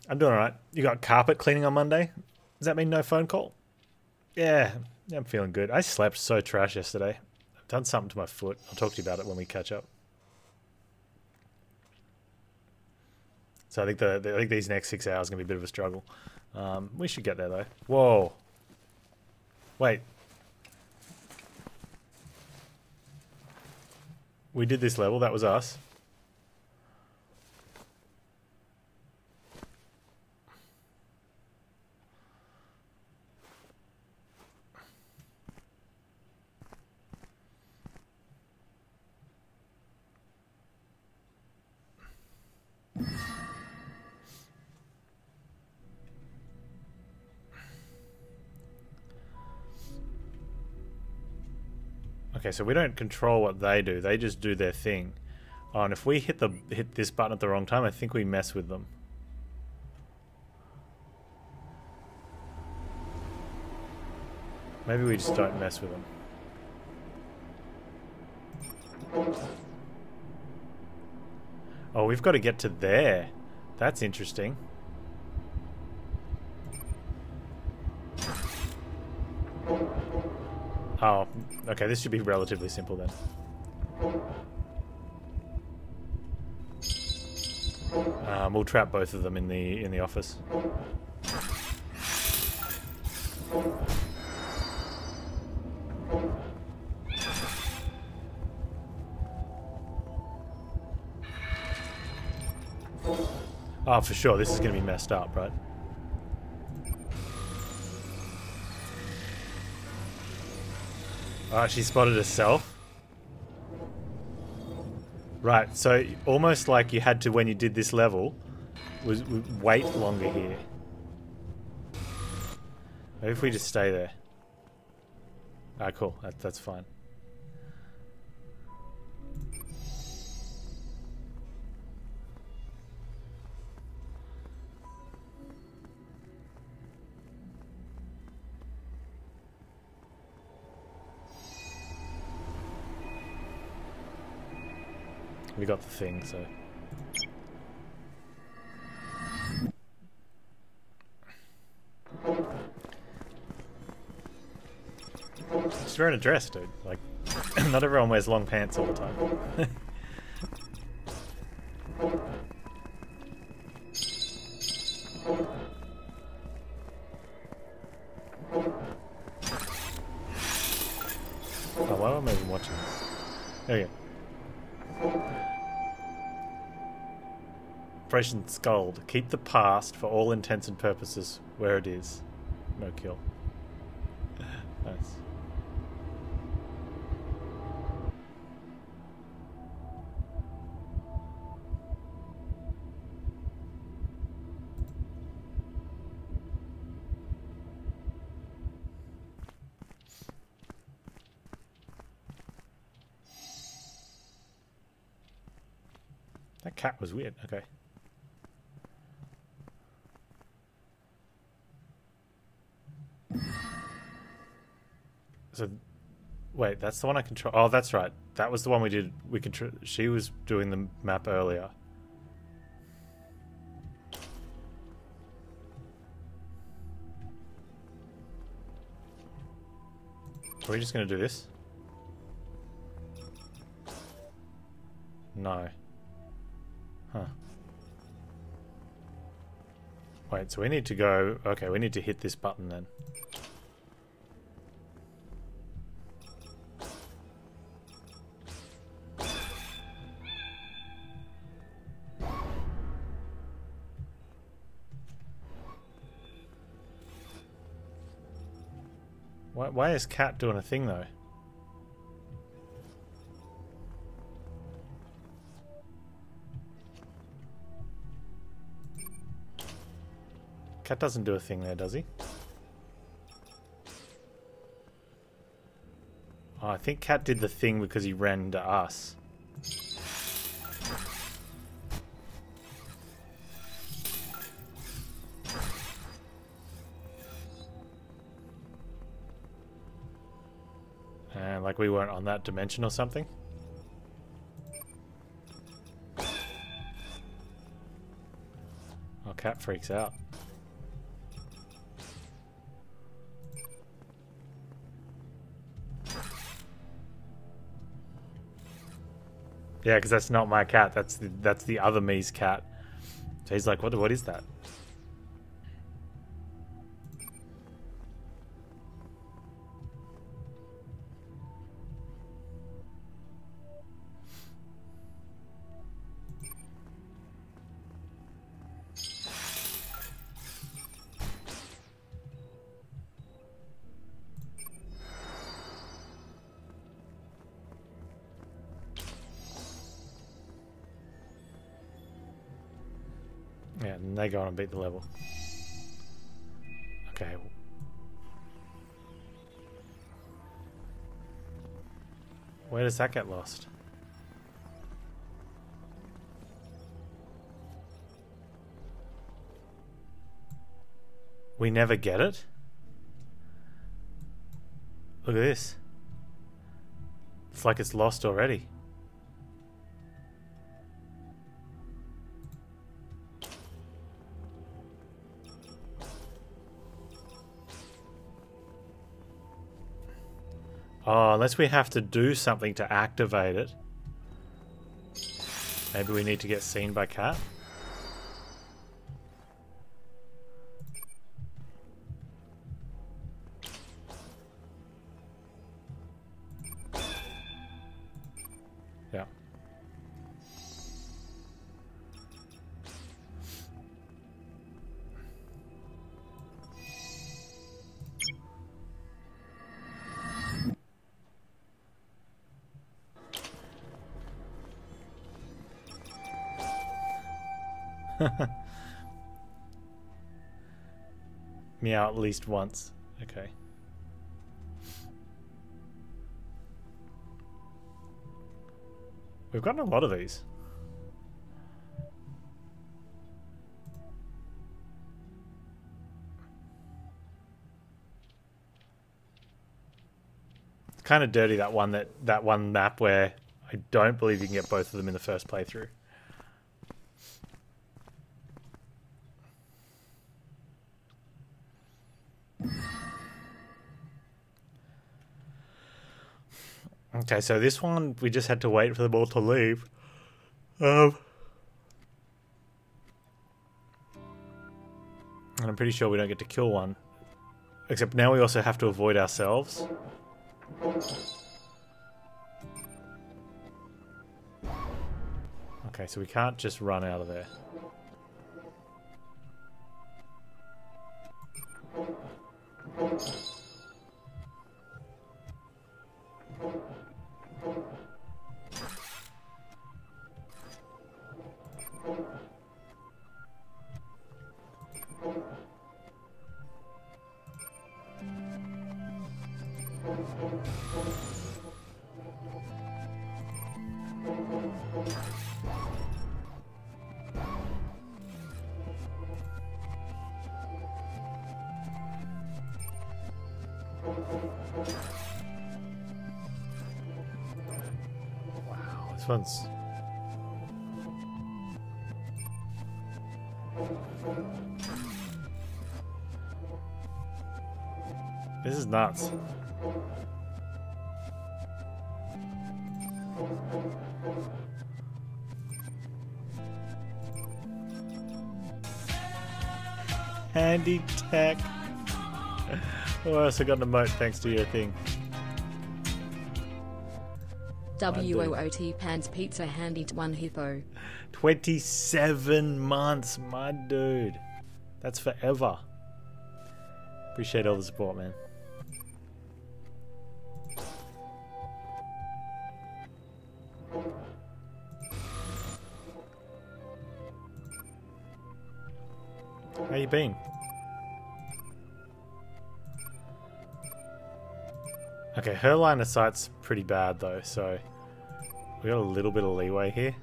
I'm doing alright. You got carpet cleaning on Monday? Does that mean no phone call? Yeah, I'm feeling good. I slept so trash yesterday. I've done something to my foot. I'll talk to you about it when we catch up. So I think I think these next 6 hours are gonna be a bit of a struggle. We should get there though. Whoa. Wait. We did this level. That was us. Okay, so we don't control what they do. They just do their thing. Oh, and if we hit this button at the wrong time, I think we mess with them. Maybe we just don't mess with them. Oh, we've got to get to there. That's interesting. Oh, okay, this should be relatively simple then. We'll trap both of them in the office. Oh, for sure, this is going to be messed up, right? Oh, she spotted herself. Right, so almost like you had to, when you did this level, was wait longer here. Maybe if we just stay there. Ah, cool. That's fine. We got the thing, so... Just wearing a dress, dude. Like, not everyone wears long pants all the time. Oh, why am I even watching this? There we go. Operation Scold. Keep the past for all intents and purposes where it is. No kill. Nice. That cat was weird. Okay. So, wait, that's the one I control. Oh, that's right. That was the one we did. We control. She was doing the map earlier. Are we just going to do this? No. Huh. Wait, so we need to go... Okay, we need to hit this button then. Why is Cat doing a thing though? Cat doesn't do a thing there, does he? Oh, I think Cat did the thing because he ran to us. And like we weren't on that dimension or something. cat freaks out. Yeah, because that's not my cat. That's the other me's cat. So he's like, what is that? Yeah, and they go on and beat the level. Okay. Where does that get lost? We never get it? Look at this. It's like it's lost already. Oh, unless we have to do something to activate it. Maybe we need to get seen by cat. Yeah. Meow at least once. Okay. We've gotten a lot of these. It's kind of dirty, that one map where I don't believe you can get both of them in the first playthrough. Okay, so this one, we just had to wait for them all to leave. And I'm pretty sure we don't get to kill one. Except now we also have to avoid ourselves. Okay, so we can't just run out of there. Wow, this one's... This is nuts. Handy tech. Oh, I also got an emote thanks to your thing. WOOT Panz Pizza handy to 1 hippo. 27 months, my dude. That's forever. Appreciate all the support, man. How you been? Okay, her line of sight's pretty bad though, so we got a little bit of leeway here.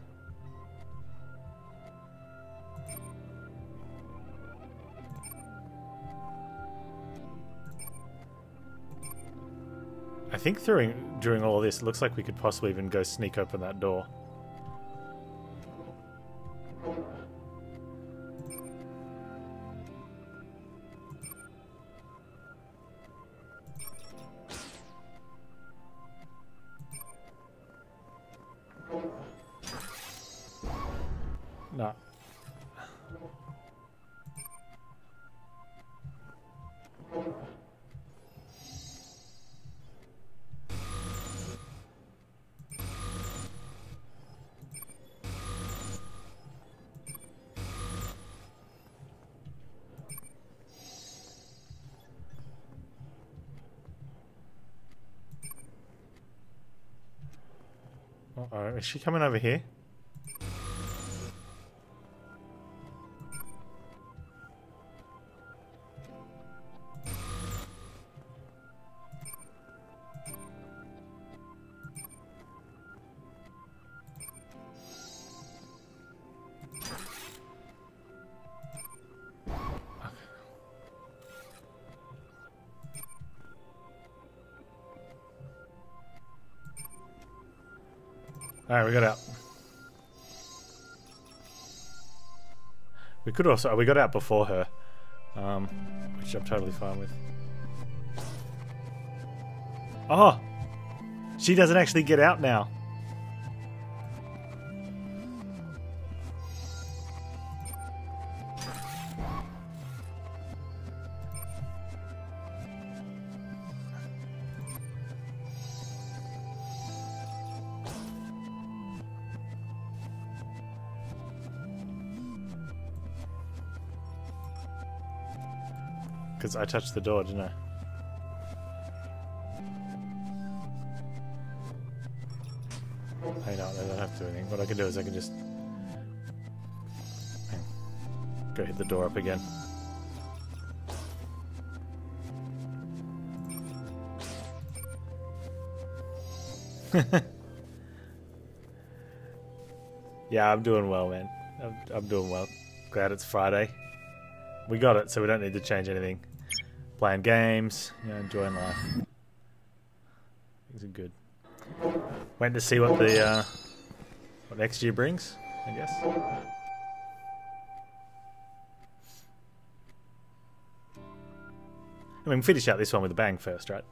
I think during all of this, it looks like we could possibly even go sneak open that door. No. Uh-oh, is she coming over here? Alright, we got out. We could also... we got out before her. Which I'm totally fine with. Oh! She doesn't actually get out now. Because I touched the door, didn't I? I know, I don't have to do anything. What I can do is I can just... go hit the door up again. Yeah, I'm doing well, man. I'm doing well. Glad it's Friday. We got it, so we don't need to change anything. Playing games, you know, enjoying life. Things are good. Waiting to see what the what next year brings, I guess. I mean, finish out this one with a bang first, right?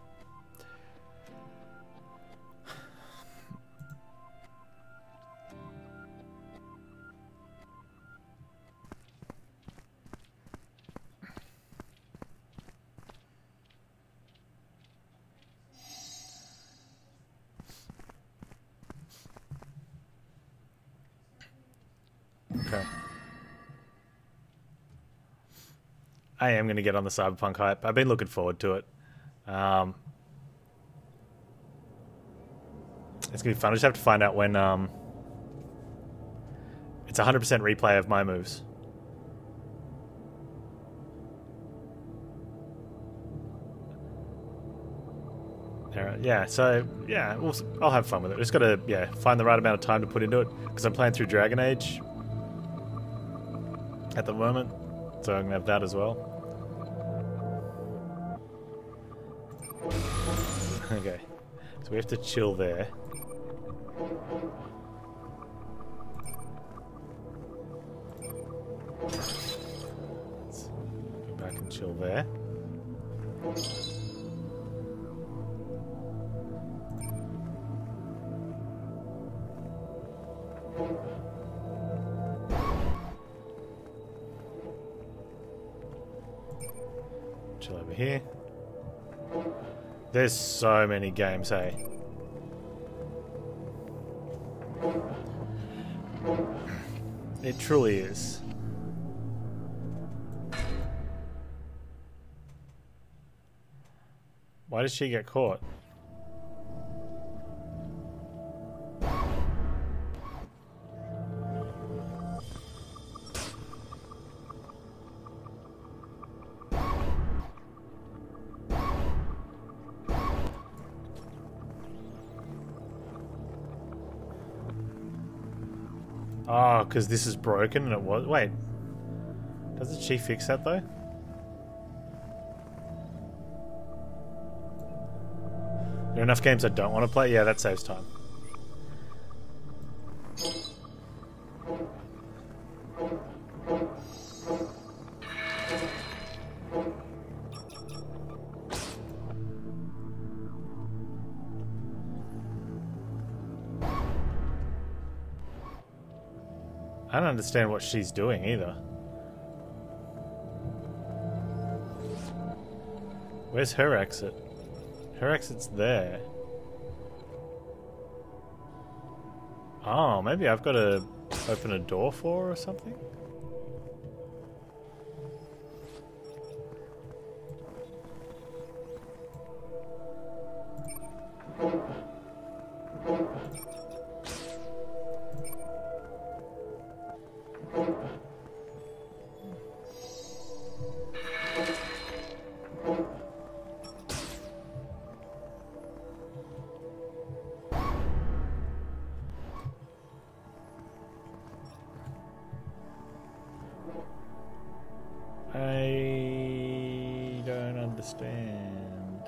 Okay. I am going to get on the Cyberpunk hype. I've been looking forward to it. It's going to be fun. I just have to find out when it's 100% replay of my moves. Yeah, so yeah, I'll have fun with it. Just got to find the right amount of time to put into it because I'm playing through Dragon Age at the moment, so I'm gonna have that as well. Okay, so we have to chill there. Let's go back and chill there. Chill over here. There's so many games, hey? It truly is. Why did she get caught? Oh, because this is broken and it was... Wait. Doesn't she fix that, though? There are enough games I don't want to play? Yeah, that saves time. I don't understand what she's doing either. Where's her exit? Her exit's there. Oh, maybe I've got to open a door for her or something? I don't understand.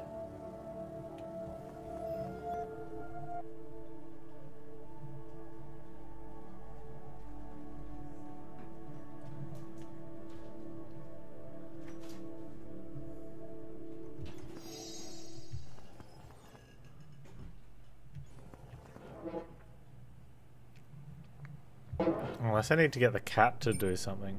Unless I need to get the cat to do something.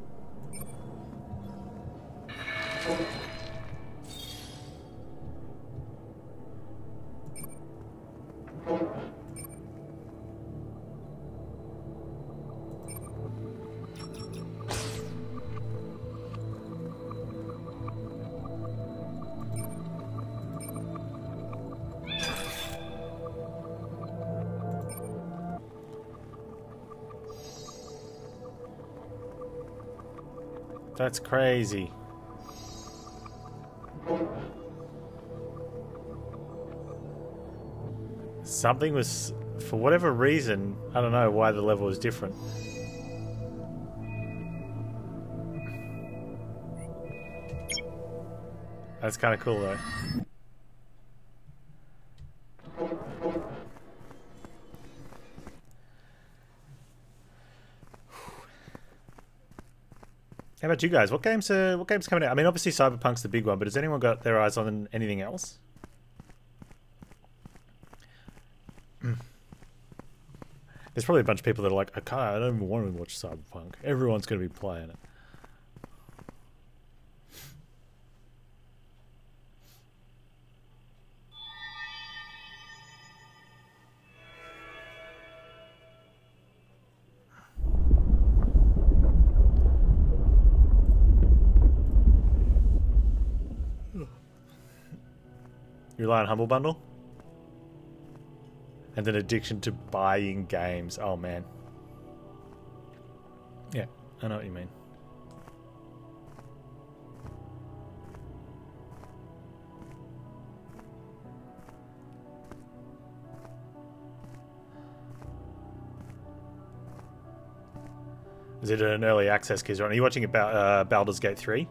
That's crazy. Something was, for whatever reason, I don't know why the level was different. That's kind of cool though. How about you guys? What games coming out? I mean, obviously Cyberpunk's the big one, but has anyone got their eyes on anything else? There's probably a bunch of people that are like, I don't even want to watch Cyberpunk. Everyone's going to be playing it. You rely on Humble Bundle? And an addiction to buying games. Oh, man. Yeah, I know what you mean. Is it an early access, kids? Are you watching about Baldur's Gate 3?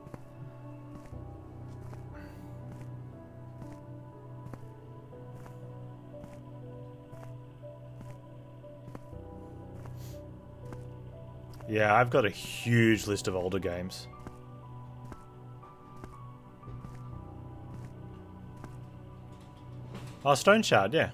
Yeah, I've got a huge list of older games. Oh, Stone Shard, yeah.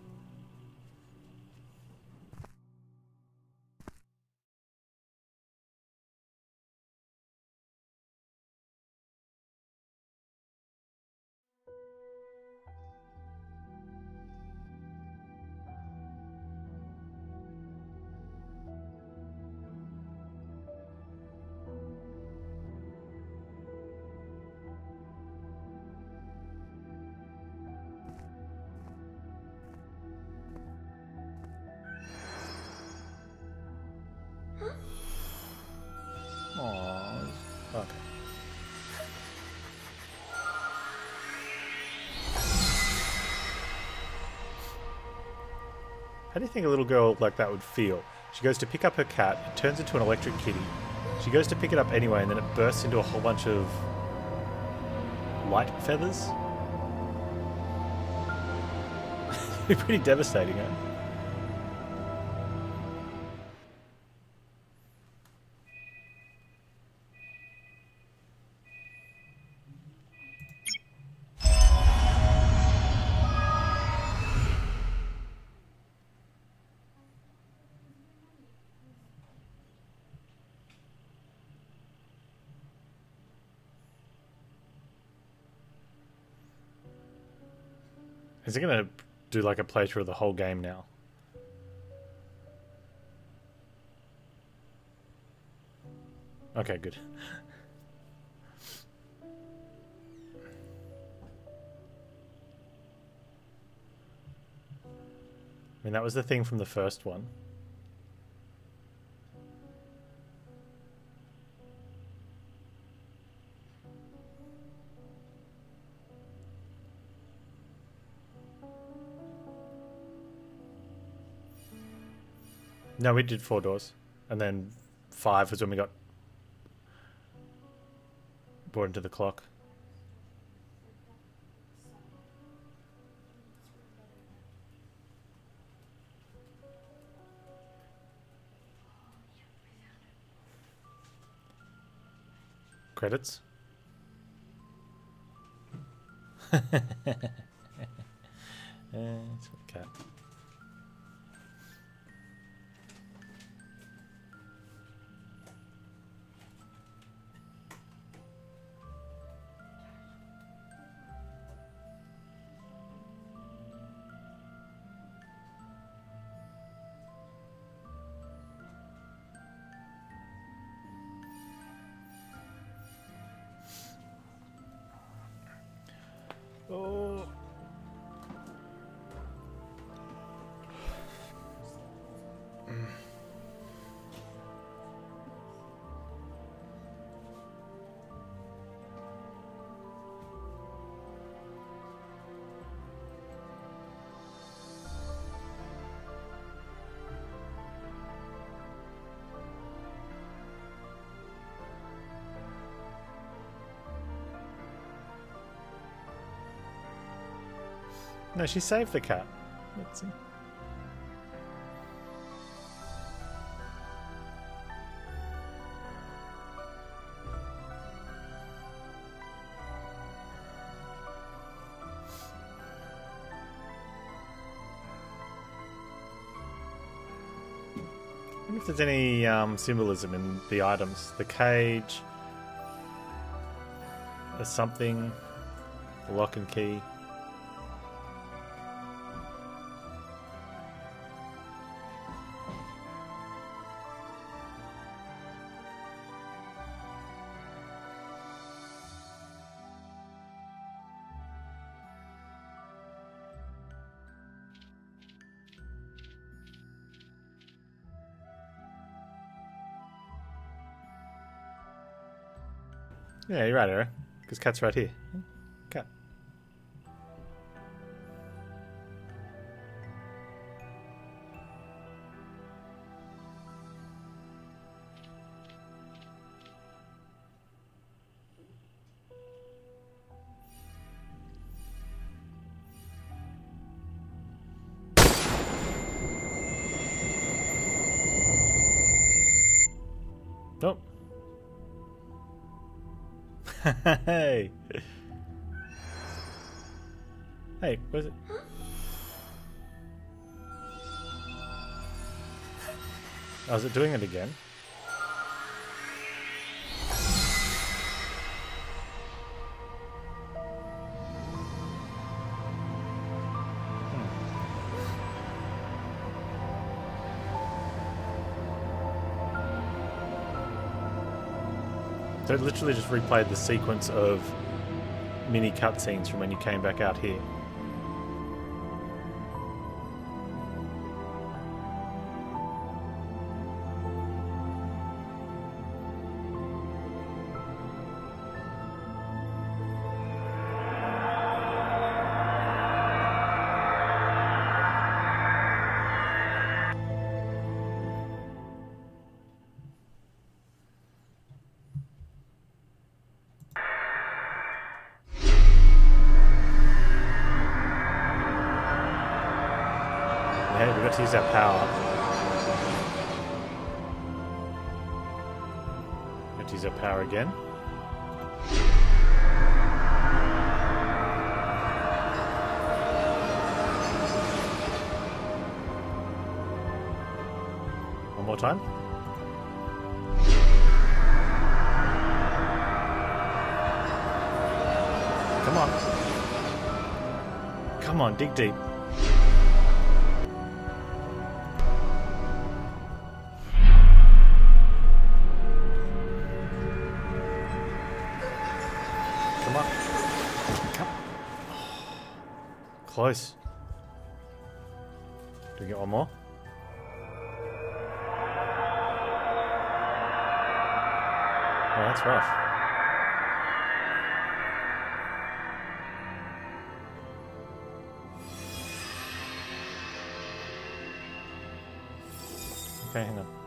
Aww. Okay. How do you think a little girl like that would feel? She goes to pick up her cat, it turns into an electric kitty. She goes to pick it up anyway, and then it bursts into a whole bunch of light feathers. It'd be pretty devastating, eh? Is it going to do like a playthrough of the whole game now? Okay, good. I mean, that was the thing from the first one. No, we did 4 doors. And then 5 was when we got brought into the clock. Credits. It's a cat. Oh. No, she saved the cat. Let's see. I wonder if there's any symbolism in the items. The cage. There's something. The lock and key. Yeah, you're right, Eric. Because cat's right here. Cat. Nope. Hey. Hey, where's it? Oh, is it doing it again? So it literally just replayed the sequence of mini cutscenes from when you came back out here. Yeah, we've got to use our power. Got to use our power again. One more time. Come on. Come on, dig deep. Come on. Come. Close. Do we get one more? Oh, that's rough. Okay, hang on.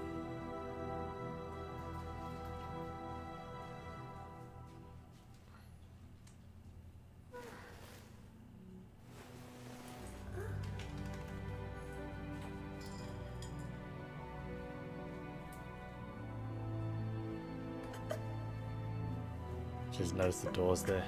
Just notice the doors there.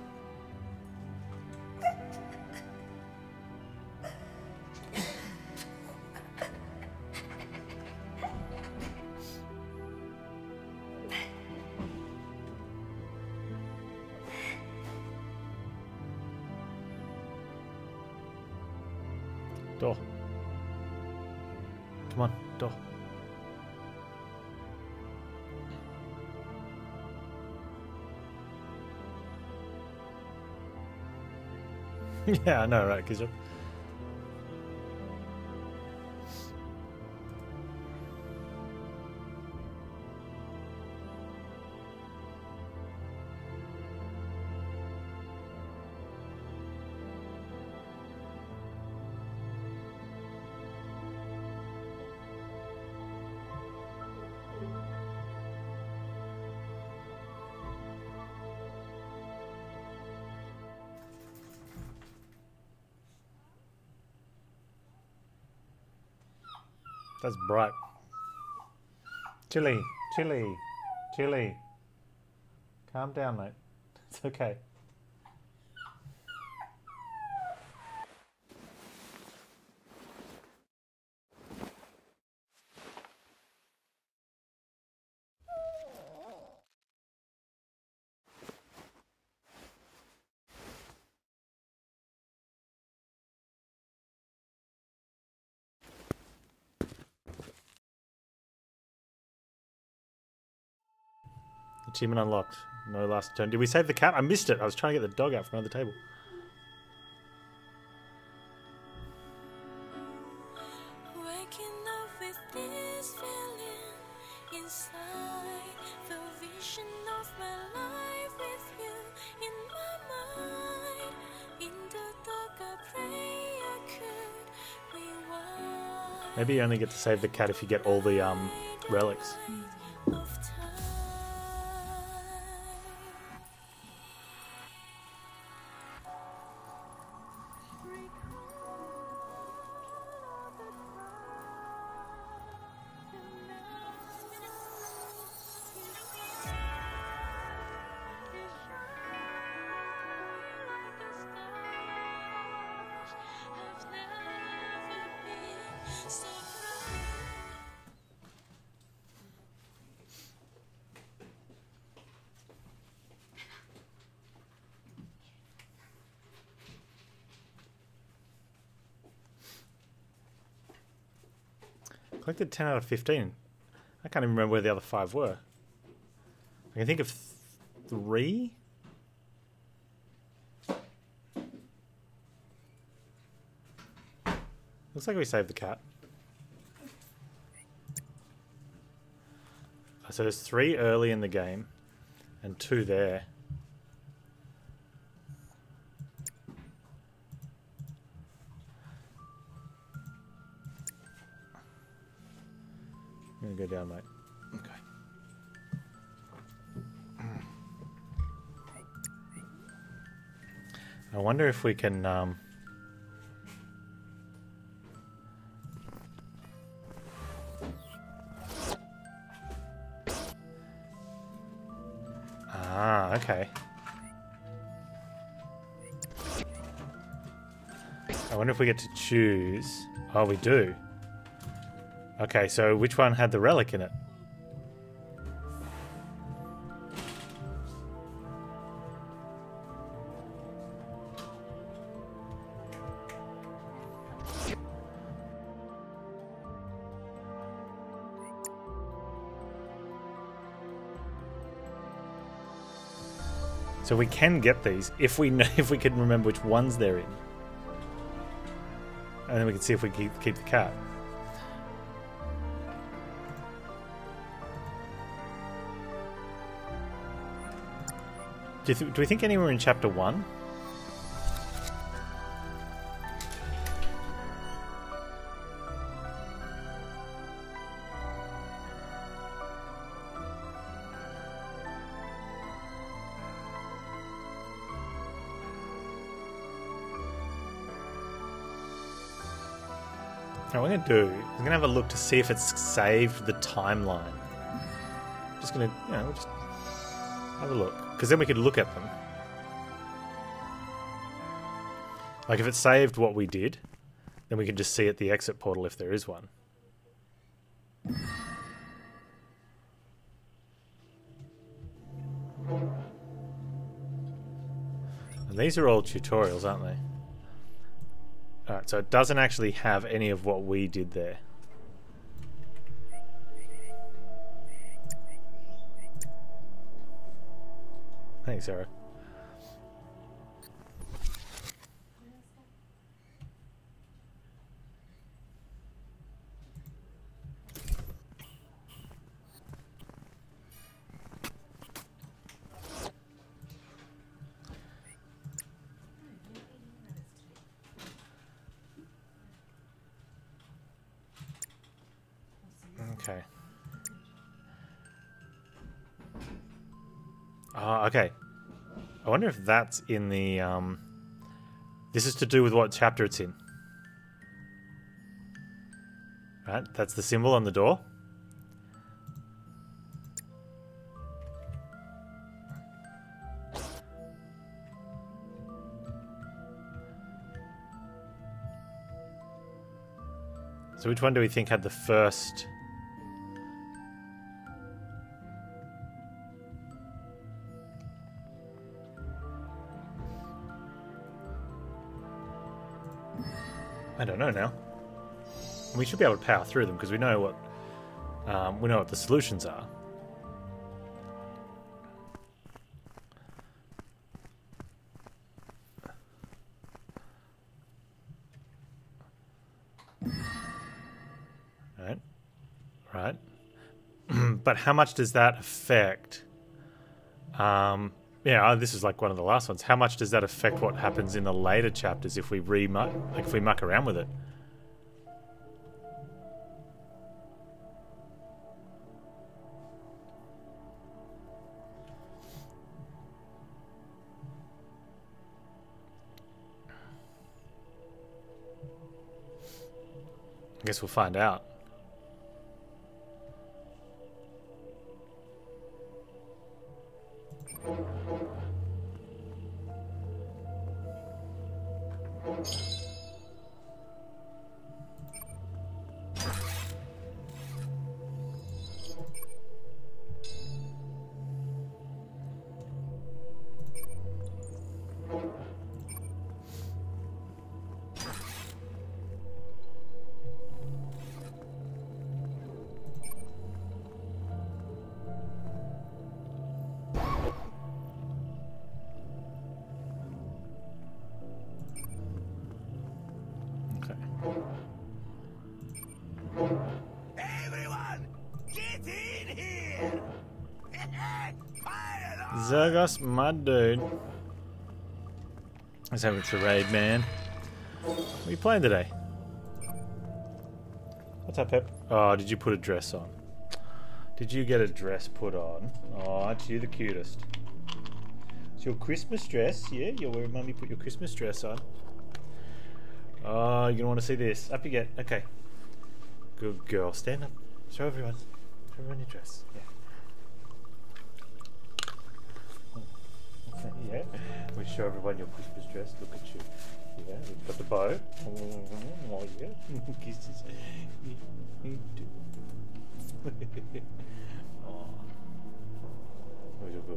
Door. Come on, door. Yeah, I know, right? Because you're... That's bright. Chilly, chilly, chilly. Calm down, mate. It's okay. Achievement unlocked. No last turn. Did we save the cat? I missed it. I was trying to get the dog out from under the table. Waking up with this feeling inside, the vision of my life with you in my mind. In the dark, I pray I could rewind. Maybe you only get to save the cat if you get all the relics. Of time. Collected 10 out of 15. I can't even remember where the other 5 were. I can think of 3. Looks like we saved the cat. So there's 3 early in the game and 2 there. I'm gonna go down, mate. Okay. I wonder if we can okay. I wonder if we get to choose. Oh, we do. Okay, so which one had the relic in it? So we can get these if we know, if we can remember which ones they're in. And then we can see if we keep the cat. Do we think anywhere in chapter 1? What I'm going to do is I'm going to have a look to see if it's saved the timeline. Just going to, you know, just have a look. Because then we could look at them. Like if it saved what we did, then we can just see at the exit portal if there is one. And these are all tutorials, aren't they? Alright, so it doesn't actually have any of what we did there. Thanks, Sarah. Okay. Okay. I wonder if that's in the, this is to do with what chapter it's in. Right, that's the symbol on the door. So which one do we think had the first... I don't know now. We should be able to power through them because we know what the solutions are. Right. But how much does that affect? Yeah, this is like one of the last ones. How much does that affect what happens in the later chapters if we if we muck around with it? I guess we'll find out. Zergos, my dude. Let's have it's a raid, man. What are you playing today? What's up, Pep? Oh, did you put a dress on? Did you get a dress put on? Oh, aren't you the cutest? It's your Christmas dress, yeah? You're wearing mummy put your Christmas dress on. Oh, you're gonna want to see this. Up you get. Okay. Good girl. Stand up. Show everyone. Show everyone your dress. Yeah. Yeah, we show everyone your Christmas dress. Look at you. Yeah, we've got the bow. Oh, yeah. Kisses. Oh. Where's your good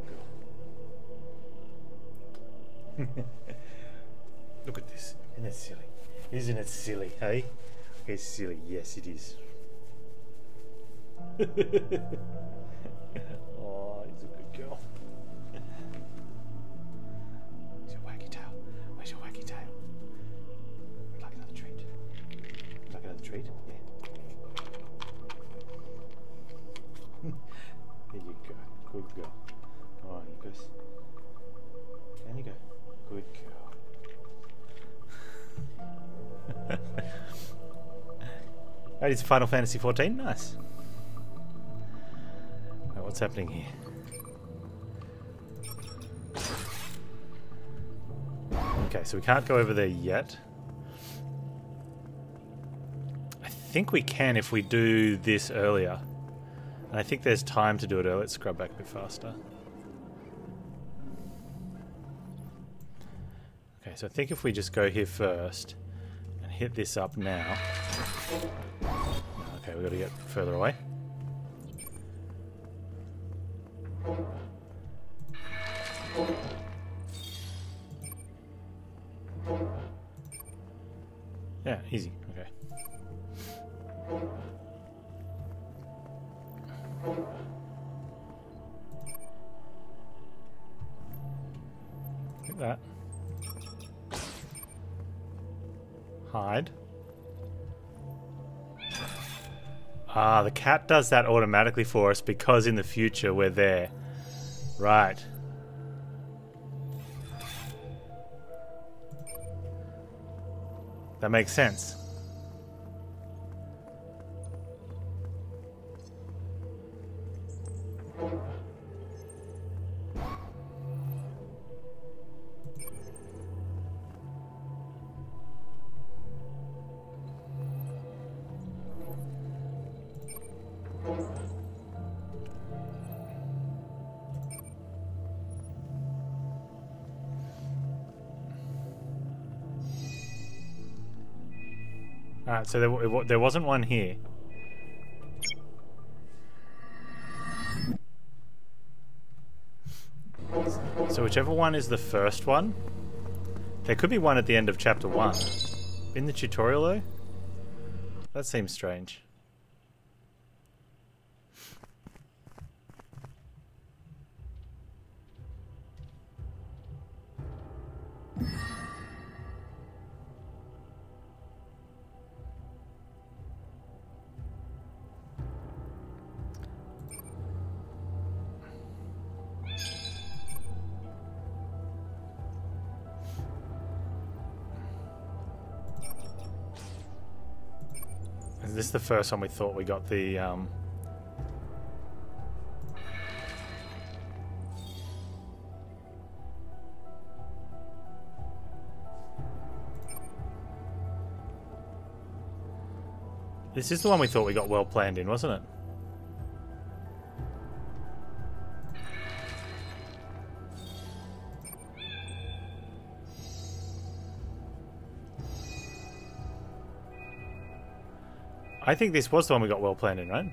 girl? Look at this. Isn't that silly? Isn't it silly, hey? It's silly. Yes, it is. Oh, he's a good girl. Good girl. Oh, you go. Can you go? Good girl. That is Final Fantasy 14. Nice. Right, what's happening here? Okay, so we can't go over there yet. I think we can if we do this earlier. And I think there's time to do it earlier. Let's scrub back a bit faster. Okay, so I think if we just go here first and hit this up now. Okay, we've got to get further away. Yeah, easy. Okay. Look at that. Hide. Ah, the cat does that automatically for us because in the future we're there. Right. That makes sense. Alright, so there wasn't one here. So whichever one is the first one, there could be one at the end of chapter 1. In the tutorial though? That seems strange. This is the first one we thought we got the This is the one we thought we got well planned in, wasn't it? I think this was the one we got well planned in, right?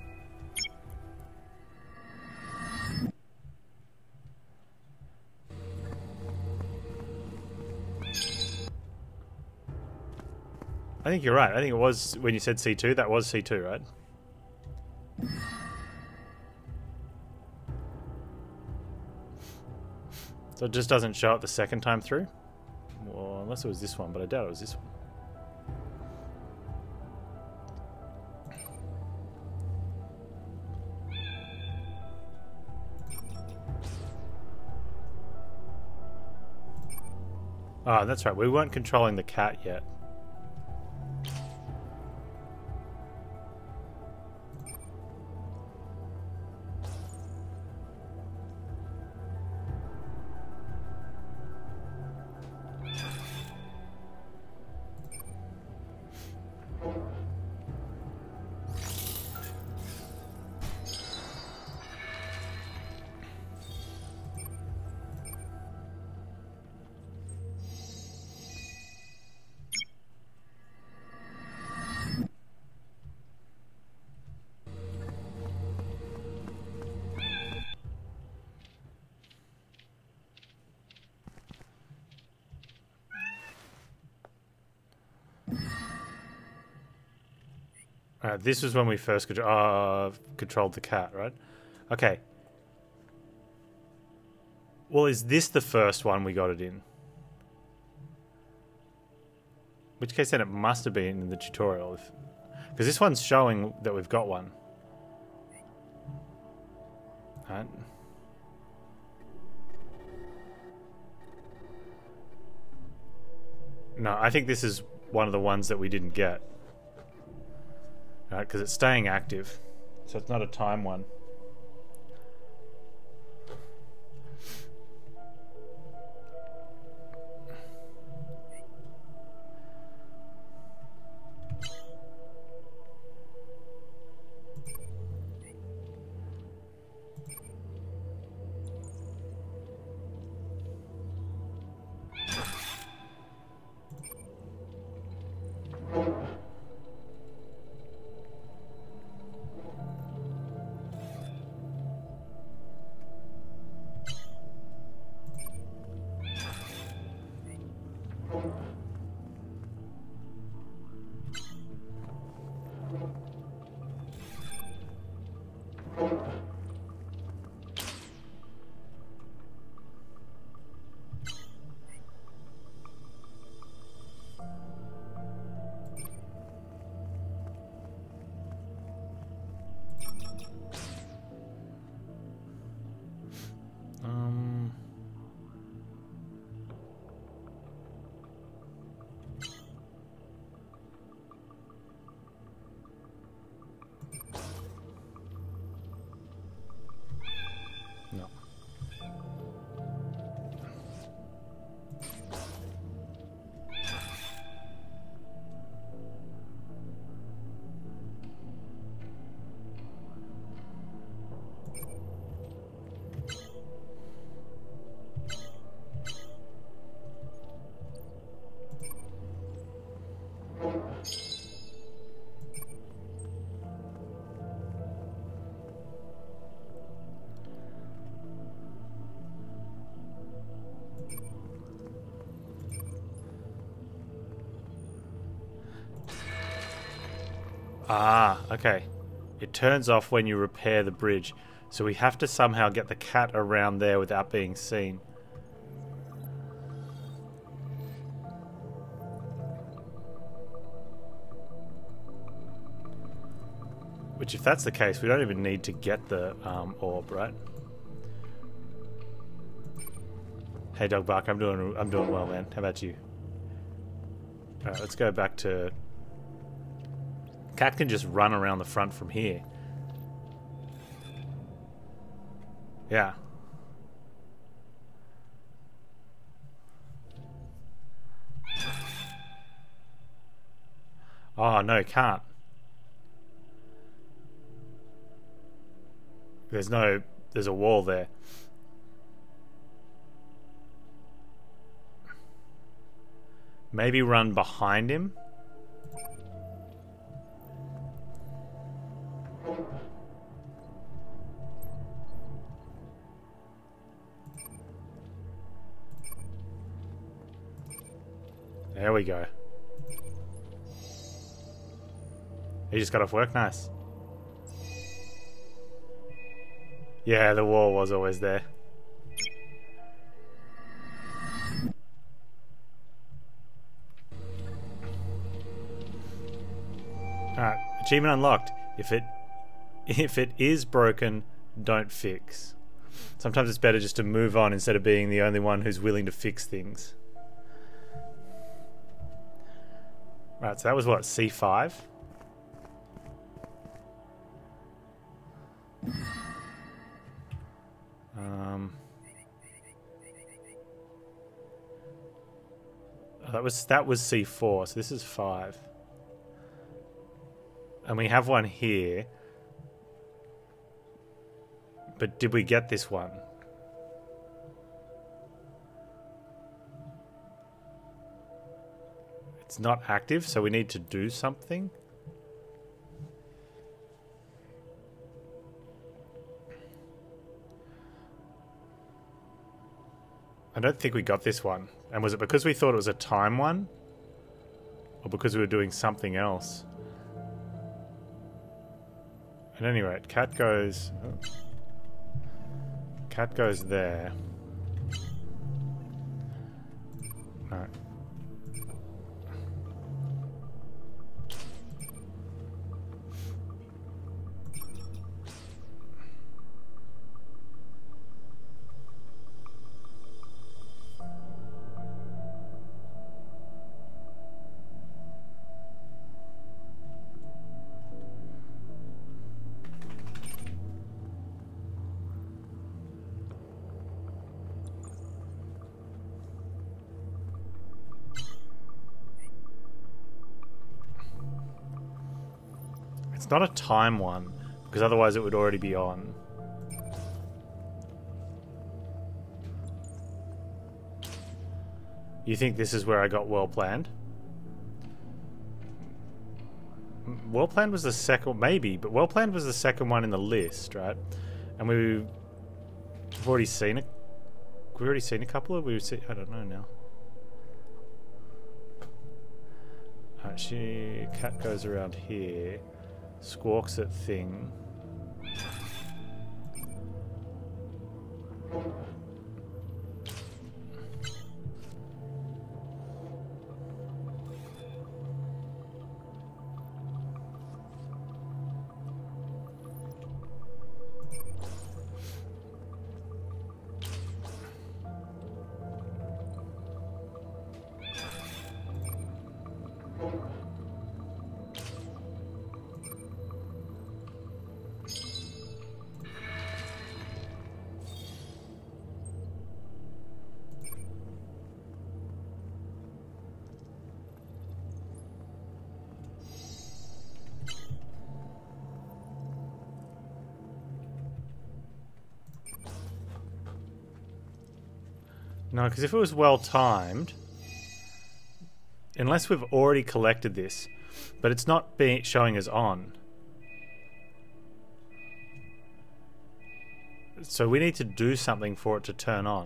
I think you're right. I think it was, when you said C2, that was C2, right? So it just doesn't show up the second time through? Well, unless it was this one, but I doubt it was this one. Ah, that's right. We weren't controlling the cat yet. This was when we first controlled the cat, right? Okay. Well, is this the first one we got it in? In which case then it must have been in the tutorial. Because this one's showing that we've got one. Right. No, I think this is one of the ones that we didn't get. Right, because it's staying active. So it's not a time one. No. Ah, okay. It turns off when you repair the bridge. So we have to somehow get the cat around there without being seen. Which, if that's the case, we don't even need to get the orb, right? Hey, Dog Bark, I'm doing well, man. How about you? Alright, let's go back to... Cat can just run around the front from here. Yeah. Oh, no, can't. There's a wall there. Maybe run behind him? There we go. He just got off work? Nice. Yeah, the wall was always there. Alright, achievement unlocked. If it is broken, don't fix. Sometimes it's better just to move on instead of being the only one who's willing to fix things. Right, so that was what, C5? That was C4, so this is 5. And we have one here. But did we get this one? It's not active, so we need to do something. I don't think we got this one. And was it because we thought it was a time one? Or because we were doing something else? At any rate, cat goes... Oh. Cat goes there. Alright. not a time one, because otherwise it would already be on. You think this is where I got well planned? Well planned was the second, maybe, but well planned was the second one in the list, right? And we've already seen it. We've already seen a couple of. I don't know now. Alright, cat goes around here, squawks at thing. No, because if it was well timed, unless we've already collected this, but it's not showing as on. So we need to do something for it to turn on.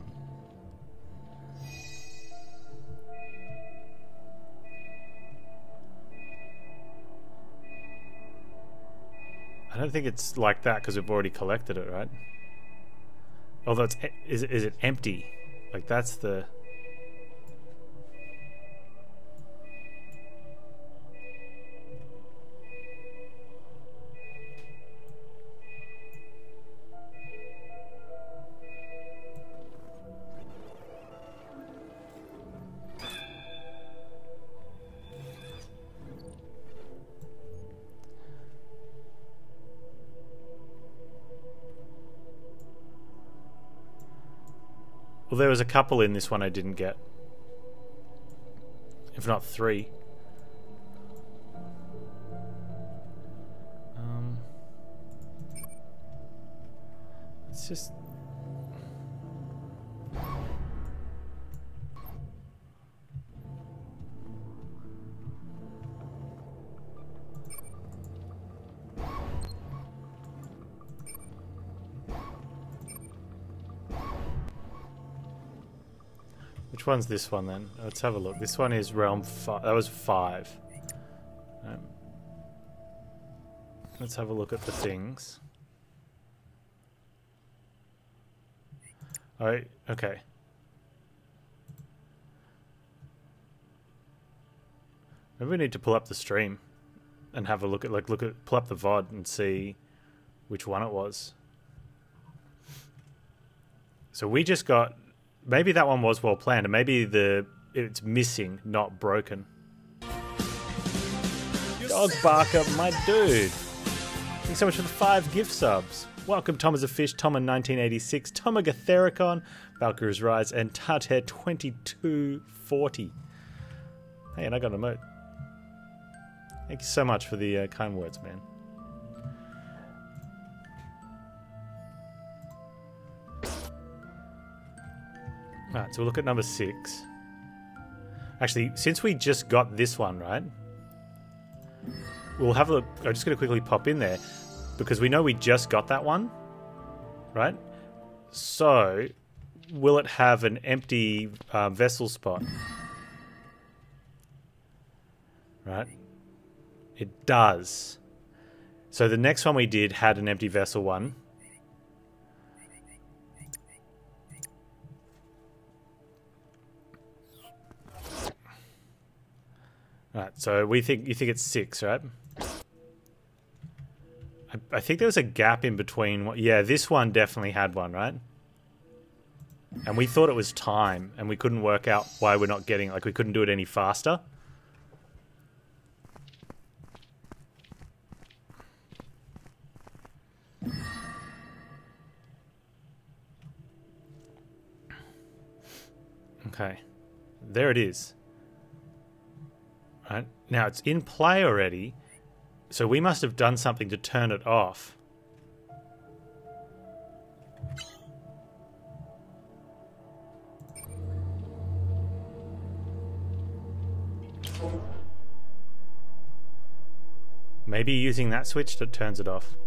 I don't think it's like that because we've already collected it, right? Although it's is it empty? Like that's the... Well, there was a couple in this one I didn't get. If not 3. It's just... Which one's this one then? Let's have a look. This one is realm 5. That was 5. Let's have a look at the things. Alright, okay. Maybe we need to pull up the stream and have a look at, pull up the VOD and see which one it was. So we just got... Maybe that one was well planned, and maybe it's missing, not broken. Dog Barker, my dude. Thanks so much for the 5 gift subs. Welcome, Tom as a Fish, Tom in 1986, Tom Thericon, Valkyrie's Rise, and Tartair 2240. Hey, and I got an emote. Thank you so much for the kind words, man. Alright, so we'll look at number 6. Actually, since we just got this one, right? We'll have a look. I'm just going to quickly pop in there because we know we just got that one, right? So, will it have an empty vessel spot? Right? It does. So the next one we did had an empty vessel one. Right, so you think it's 6, right? I think there was a gap in between. Yeah, this one definitely had one, right? And we thought it was time, and we couldn't work out why we're not getting, like we couldn't do it any faster. Okay, there it is. Right. Now it's in play already, So we must have done something to turn it off. Maybe using that switch that turns it off.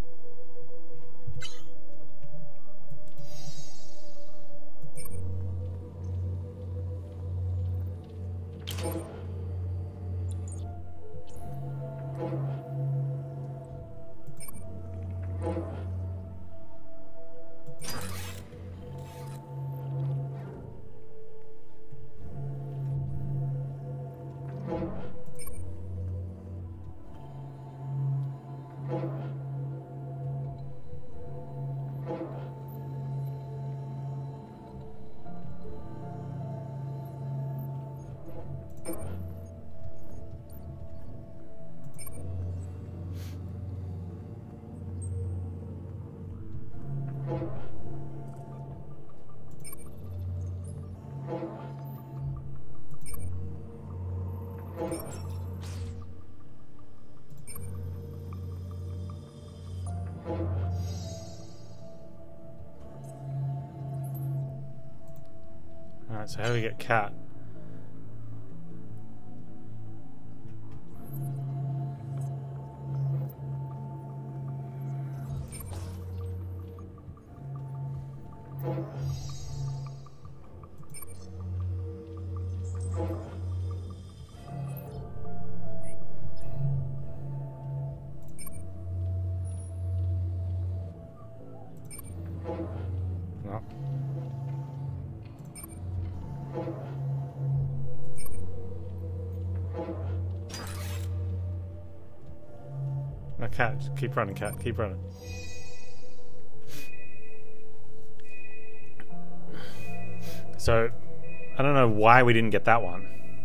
Alright, so how do we get cat? No. No, cat, keep running, cat, keep running. So, I don't know why we didn't get that one.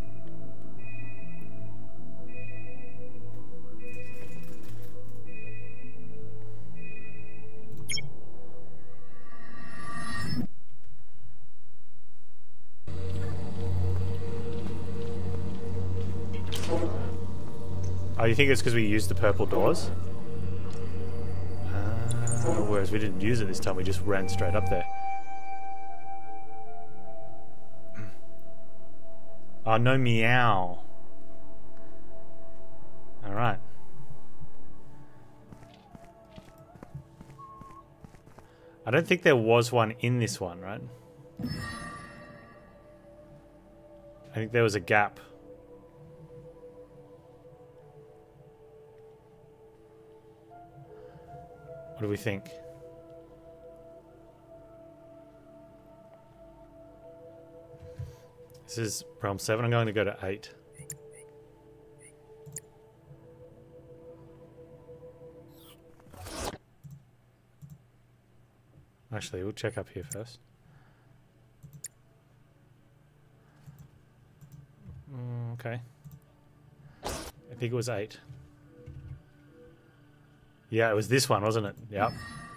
Oh, you think it's because we used the purple doors? Whereas we didn't use it this time, we just ran straight up there. Oh, no meow. Alright. I don't think there was one in this one, right? I think there was a gap. What do we think? This is realm 7. I'm going to go to 8. Actually, we'll check up here first. Okay. I think it was 8. Yeah, it was this one, wasn't it? Yep.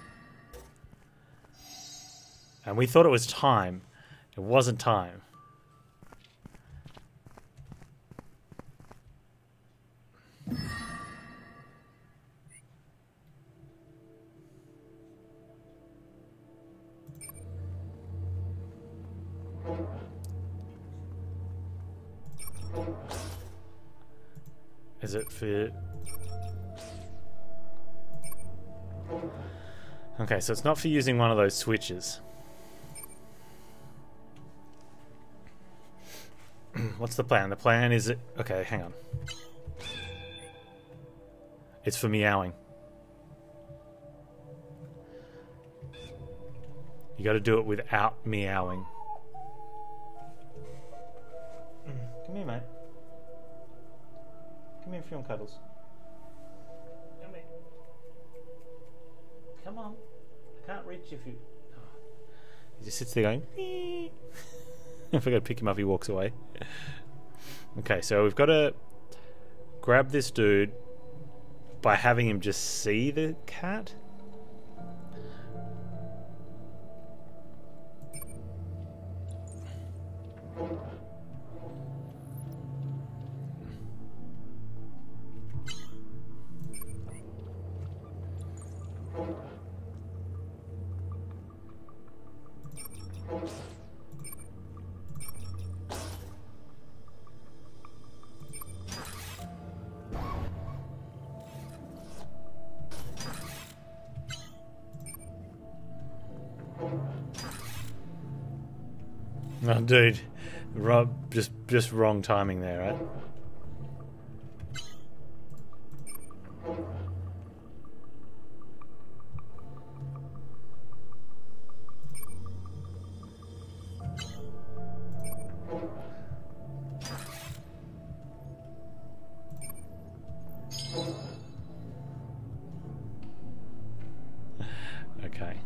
And we thought it was time. It wasn't time. Is it for... Okay, so it's not for using one of those switches. What's the plan? The plan is... Okay, hang on. It's for meowing. You gotta do it without meowing. Come here, mate. Come here for your cuddles. Come here. Come on. I can't reach if you... Oh. He just sits there going... If I gotta pick him up, he walks away. Okay, so we've got to grab this dude by having him just see the cat. Oh, dude, just wrong timing there, right? Okay.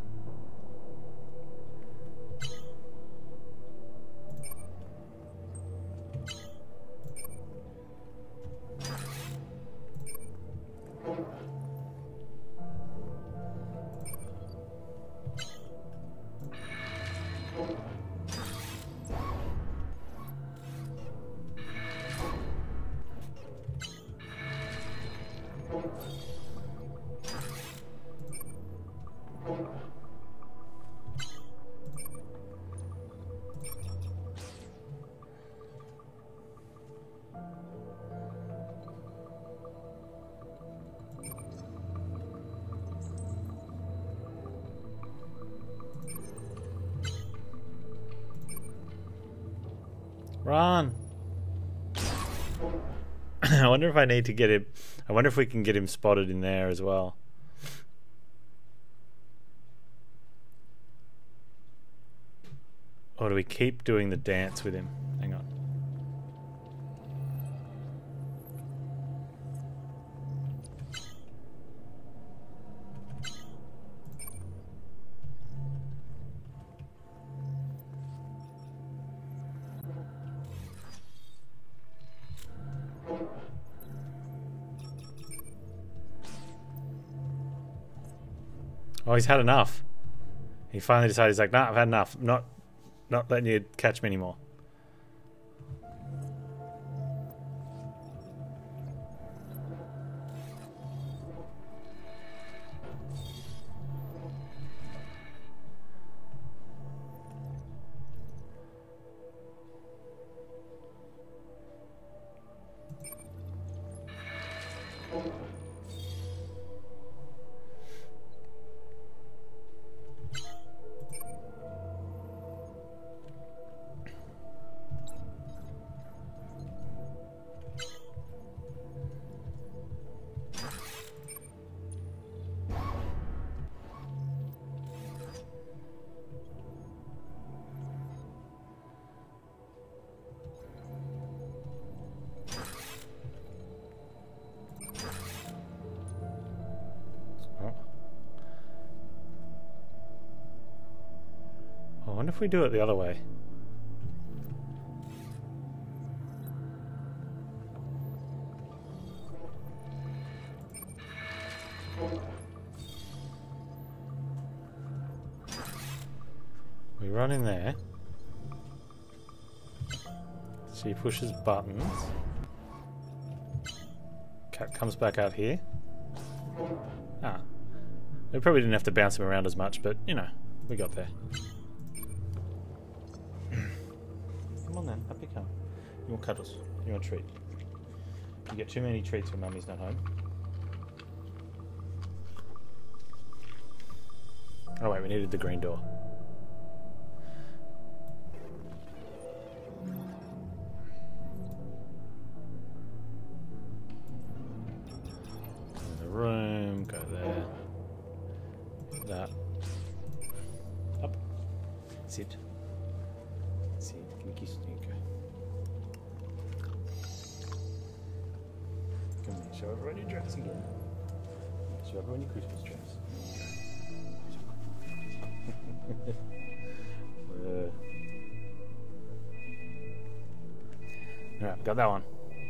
Run! I wonder if I need to get him. I wonder if we can get him spotted in there as well. Or do we keep doing the dance with him? Hang on. Oh, he's had enough. He finally decided, he's like, nah, I've had enough. I'm not letting you catch me anymore. I wonder if we do it the other way. We run in there. So he pushes buttons. Cat comes back out here. Ah. We probably didn't have to bounce him around as much, but, you know, we got there. Come on then, up you come. You want cuddles? You want a treat? You get too many treats when Mummy's not home. Oh wait, we needed the green door. In the room, go there. That. Up. Sit. Sit. Give me a kiss. There you go. Come here, show everyone your dress again. Show everyone your Christmas dress. Alright, got that one.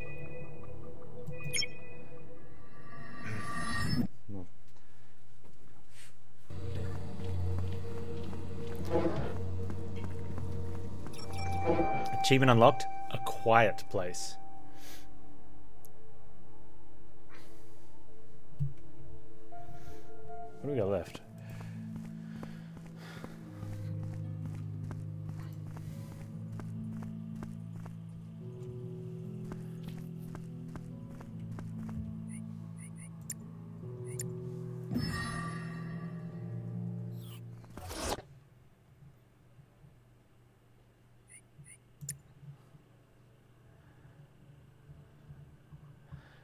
Achievement unlocked, a quiet place. What do we got left?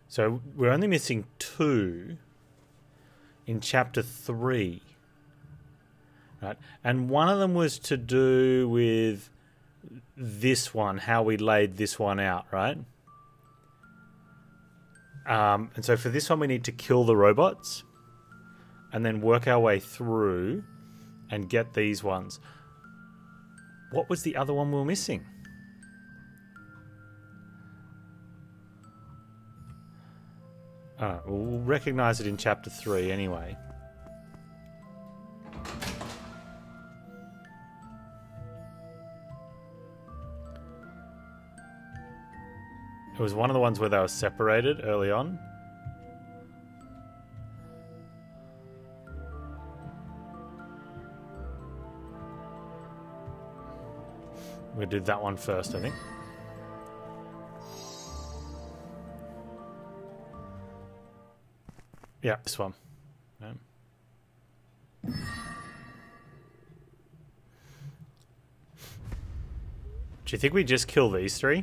So we're only missing 2 in chapter 3. Right? And one of them was to do with this one, how we laid this one out, right? And so for this one we need to kill the robots and then work our way through and get these ones. What was the other one we were missing? We'll recognize it in chapter 3 anyway. It was one of the ones where they were separated early on. We'll do that one first, I think. Yeah, this one. Yeah. Do you think we just kill these 3?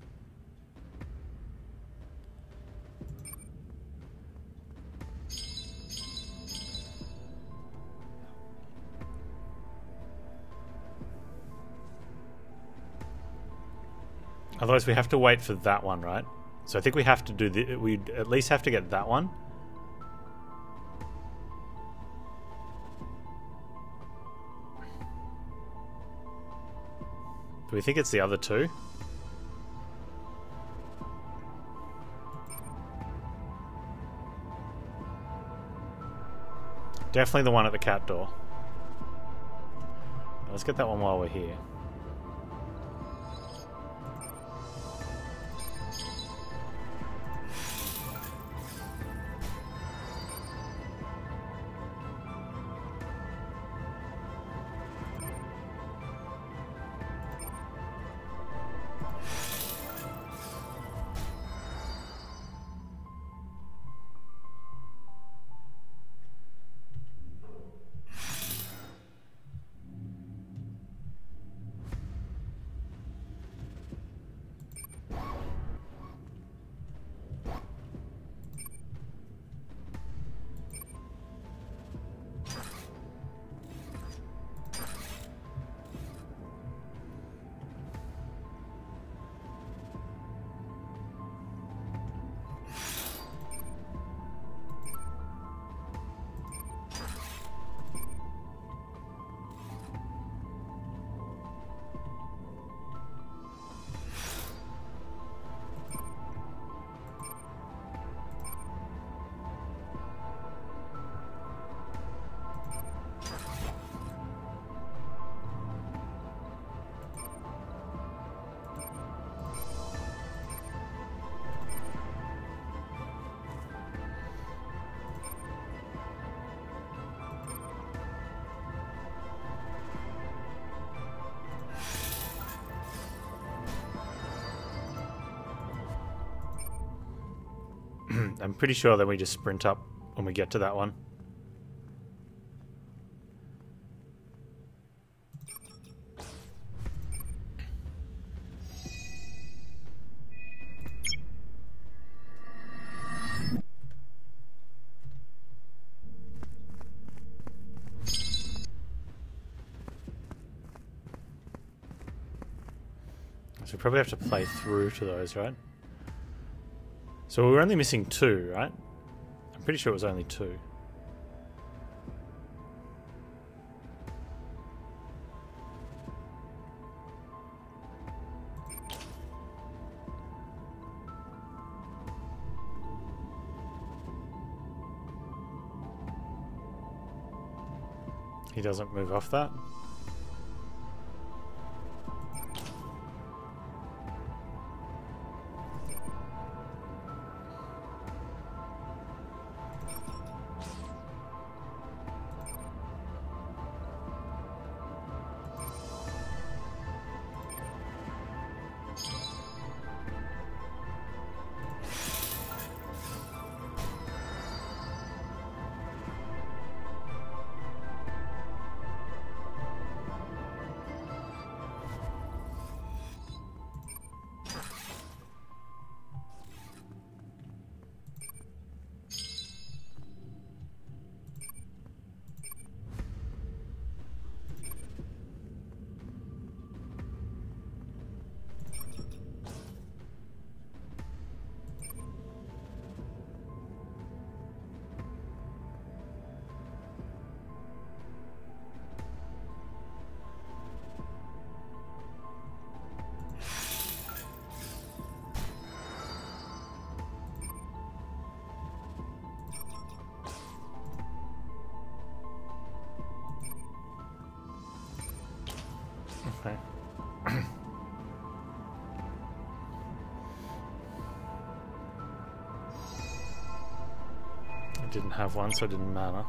Otherwise we have to wait for that one, right? So I think we have to do we at least have to get that one. Do we think it's the other 2? Definitely the one at the cat door. Let's get that one while we're here. I'm pretty sure that we just sprint up when we get to that one. So we probably have to play through to those, right? So we were only missing 2, right? I'm pretty sure it was only 2. He doesn't move off that. Okay. I didn't have one, so it didn't matter.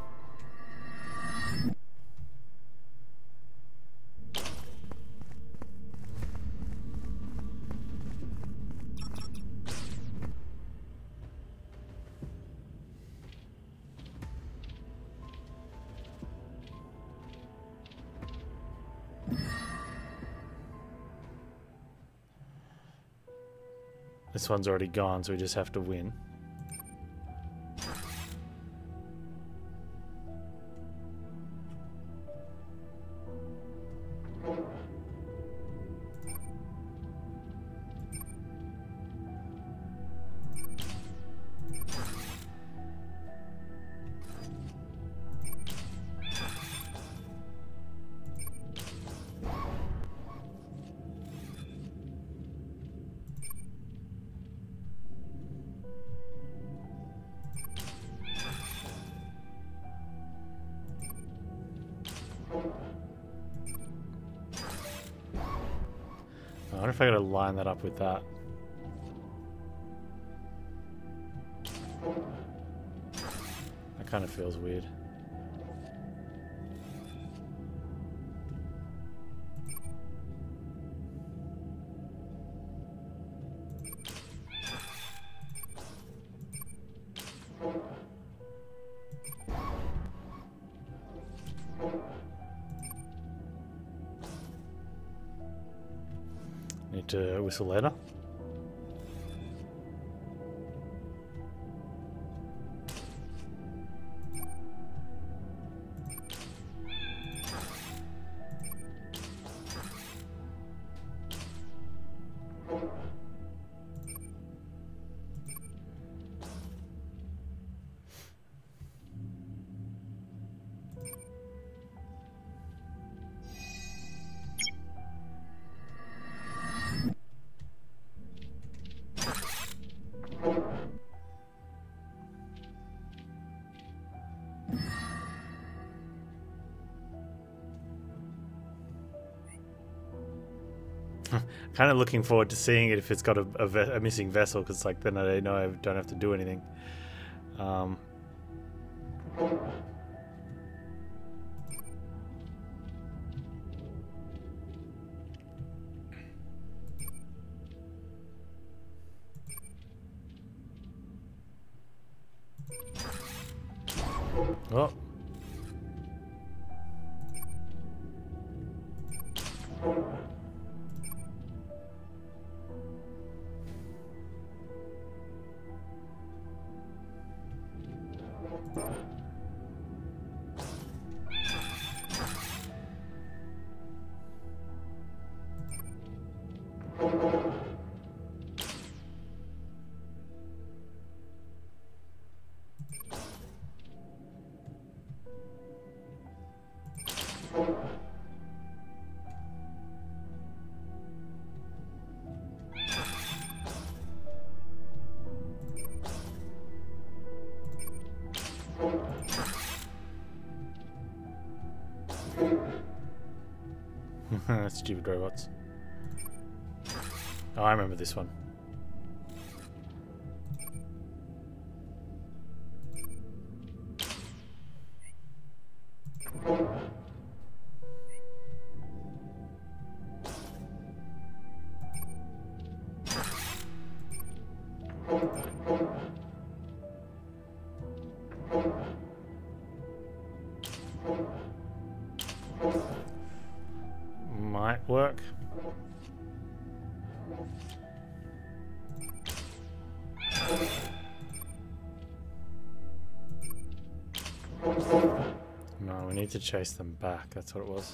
This one's already gone, so we just have to win. I wonder if I gotta line that up with that. That kind of feels weird. Need to whistle later. Kind of looking forward to seeing it if it's got a missing vessel, because like then I know I don't have to do anything. Oh. Stupid robots. Oh, I remember this one. Might work. No, we need to chase them back. That's what it was.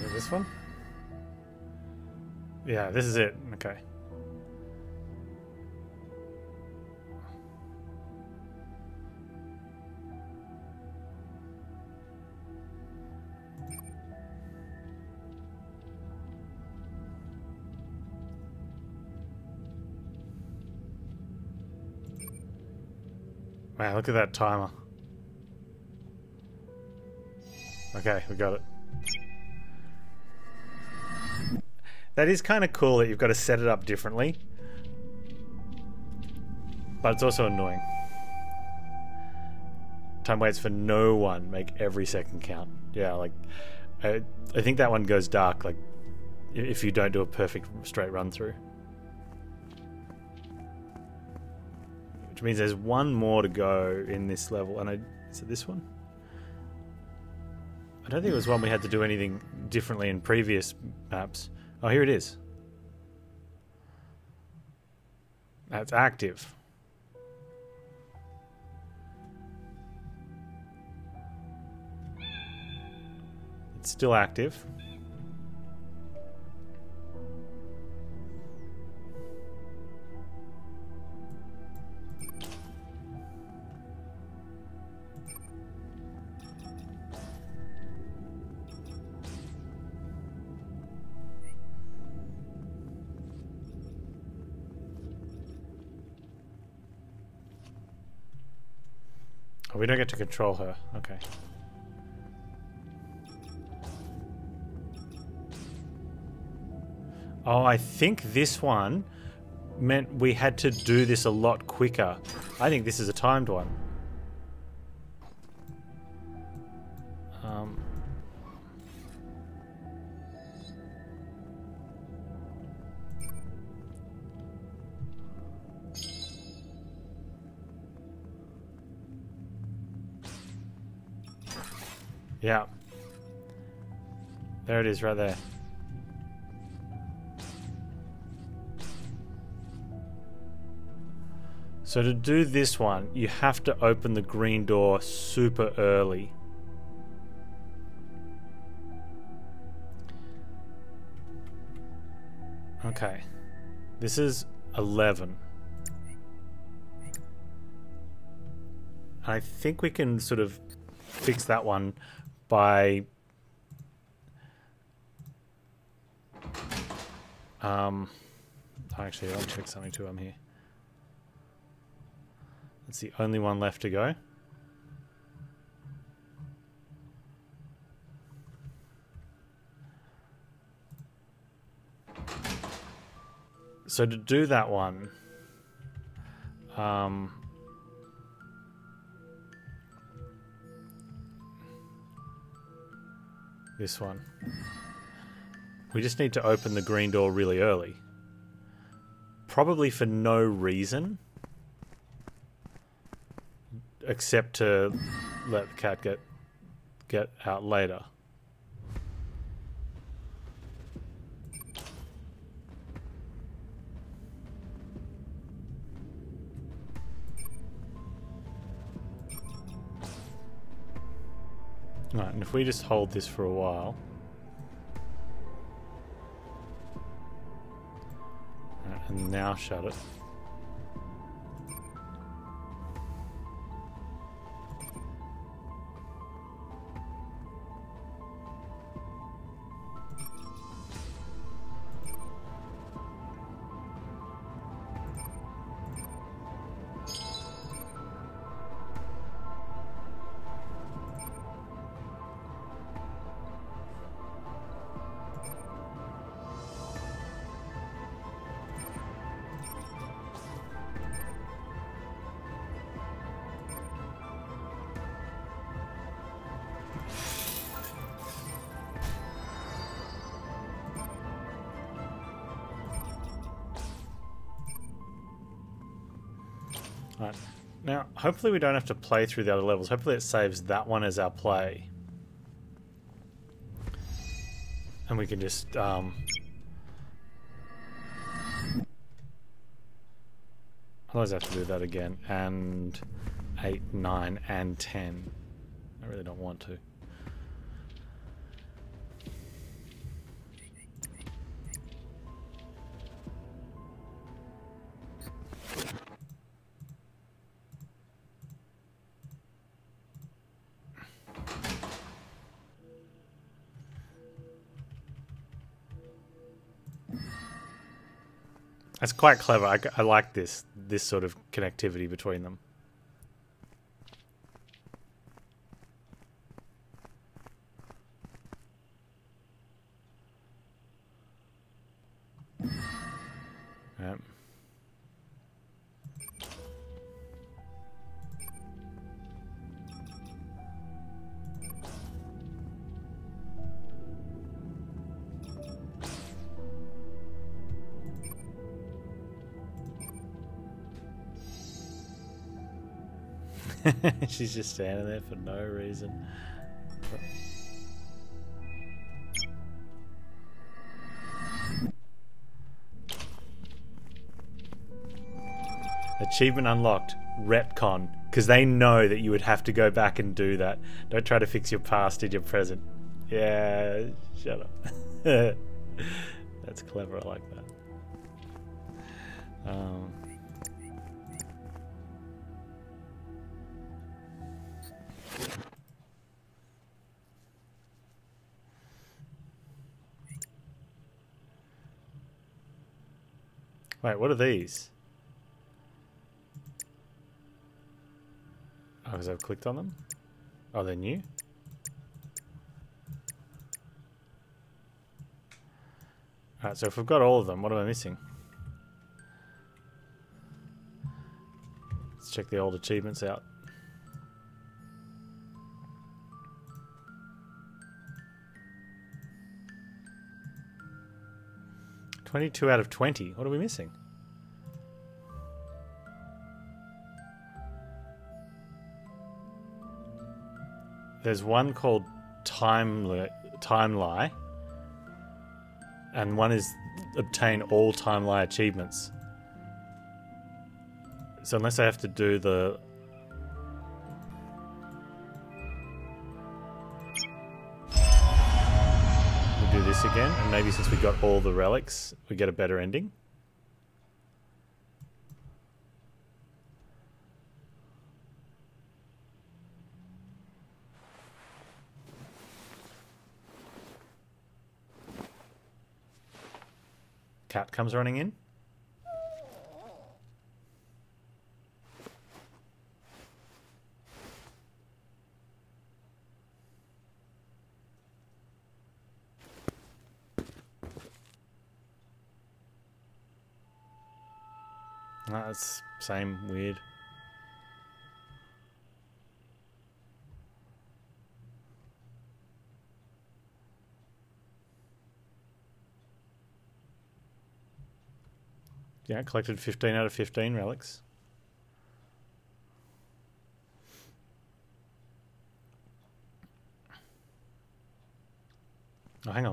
this one? Yeah, this is it. Okay. Man, look at that timer. Okay, we got it. That is kind of cool that you've got to set it up differently. But it's also annoying. Time waits for no one. Make every second count. Yeah, like... I think that one goes dark, like, if you don't do a perfect straight run through. Which means there's one more to go in this level. And is it this one? I don't think it was one we had to do anything differently in previous maps. Oh, here it is. That's active. It's still active. Oh, we don't get to control her. Okay. Oh, I think this one meant we had to do this a lot quicker. I think this is a timed one. Yeah. There it is, right there. So to do this one, you have to open the green door super early. Okay. This is 11. I think we can sort of fix that one by actually I'll check something too. I'm here. It's the only one left to go. So to do that one, this one, we just need to open the green door really early. Probably for no reason. Except to let the cat get out later. Right, and if we just hold this for a while. Right, and now shut it. Right. Now, hopefully we don't have to play through the other levels. Hopefully it saves that one as our play. And we can just, otherwise I have to do that again. And 8, 9, and 10. I really don't want to. That's quite clever. I like this sort of connectivity between them. Yep. She's just standing there for no reason. Achievement unlocked. Retcon. Because they know that you would have to go back and do that. Don't try to fix your past in your present. Yeah, shut up. That's clever. I like that. Wait, what are these? Oh, because I've clicked on them? Oh, they're new? Alright, so if we've got all of them, what am I missing? Let's check the old achievements out. $22 out of 20. What are we missing? There's one called Timelie, and one is obtain all Timelie achievements. So unless I have to do the... We'll do this again, and maybe since we got all the relics, we get a better ending. Cat comes running in. That's same weird. Yeah, collected 15 out of 15 relics. Oh, hang on.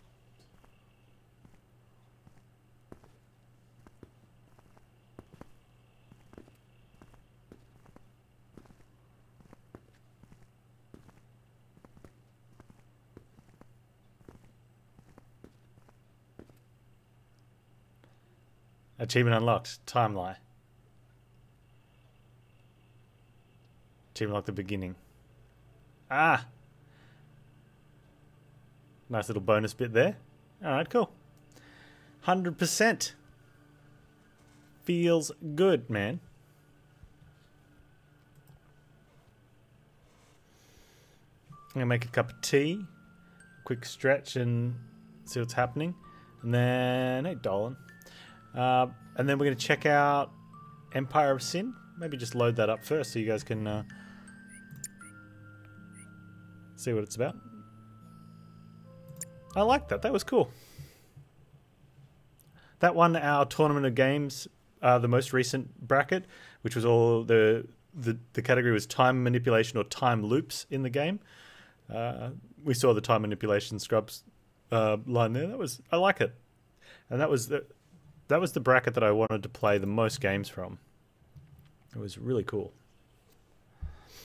Achievement unlocked. Timelie. Achievement unlocked the beginning. Ah! Nice little bonus bit there. Alright, cool. 100%. Feels good, man. I'm going to make a cup of tea. Quick stretch and see what's happening. And then... Hey, Dolan. And then we're going to check out Empire of Sin. Maybe just load that up first so you guys can see what it's about. I like that. That was cool. That won our Tournament of Games, the most recent bracket, which was all the category was time manipulation or time loops in the game. We saw the time manipulation scrubs line there. I like it, and that was the bracket that I wanted to play the most games from. It was really cool.